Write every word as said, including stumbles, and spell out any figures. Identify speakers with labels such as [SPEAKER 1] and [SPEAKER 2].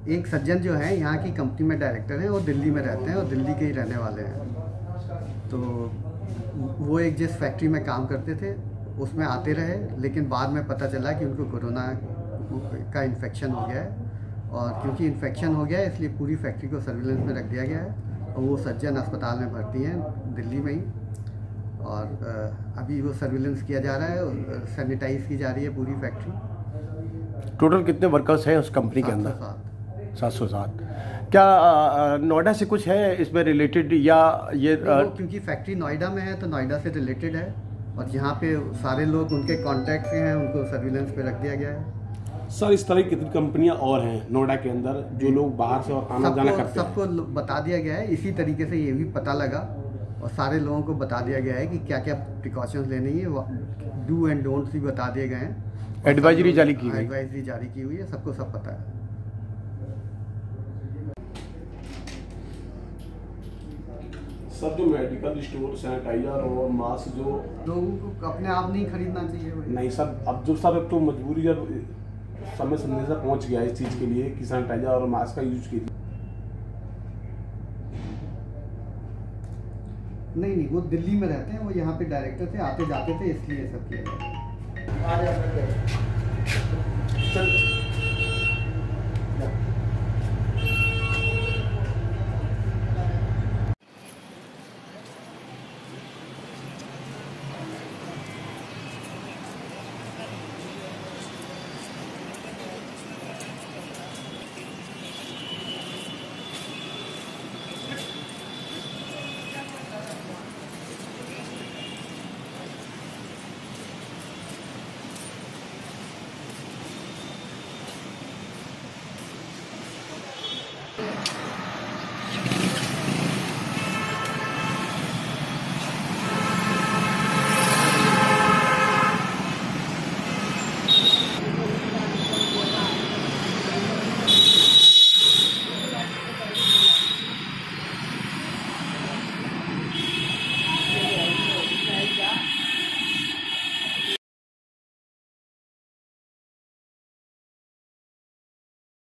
[SPEAKER 1] एक सज्जन जो है यहाँ की कंपनी में डायरेक्टर हैं, वो दिल्ली में रहते हैं और दिल्ली के ही रहने वाले हैं। तो वो एक जिस फैक्ट्री में काम करते थे उसमें आते रहे, लेकिन बाद में पता चला कि उनको कोरोना का इन्फेक्शन हो गया है, और क्योंकि इन्फेक्शन हो गया है इसलिए पूरी फैक्ट्री को सर्विलेंस में रख दिया गया है और वो सज्जन अस्पताल में भर्ती हैं दिल्ली में ही। और अभी वो सर्विलेंस किया जा रहा है, सैनिटाइज की जा रही है पूरी फैक्ट्री।
[SPEAKER 2] टोटल कितने वर्कर्स हैं उस कंपनी के अंदर? सात सौ सात। क्या नोएडा से कुछ है इसमें रिलेटेड या ये?
[SPEAKER 1] क्योंकि फैक्ट्री नोएडा में है तो नोएडा से रिलेटेड है, और यहाँ पे सारे लोग उनके कॉन्टैक्ट से हैं, उनको सर्विलेंस पे रख दिया गया है।
[SPEAKER 3] सर, इस तरह की कितनी कंपनियां और हैं नोएडा के अंदर जो लोग बाहर से और आना जाना करते हैं?
[SPEAKER 1] सबको बता दिया गया है, इसी तरीके से ये भी पता लगा और सारे लोगों को बता दिया गया है कि क्या क्या प्रिकॉशंस लेनी है, डू एंड डोंट्स भी बता दिए गए हैं।
[SPEAKER 2] एडवाइजरी जारी की गई
[SPEAKER 1] एडवाइजरी जारी की हुई है, सबको सब पता है।
[SPEAKER 3] सर, जो मेडिकल स्टोर, सैनिटाइजर और मास्क जो
[SPEAKER 1] लोगों को अपने आप नहीं खरीदना चाहिए भाई।
[SPEAKER 3] नहीं सर, अब जो सर अब तो मजबूरी जब समय संदेशा पहुंच गया इस चीज़ के लिए कि सैनिटाइजर और मास्क का यूज कीजिए।
[SPEAKER 1] नहीं नहीं, वो दिल्ली में रहते हैं, वो यहाँ पे डायरेक्टर थे, आते जाते थे, इसलिए सब किया गया।
[SPEAKER 3] सर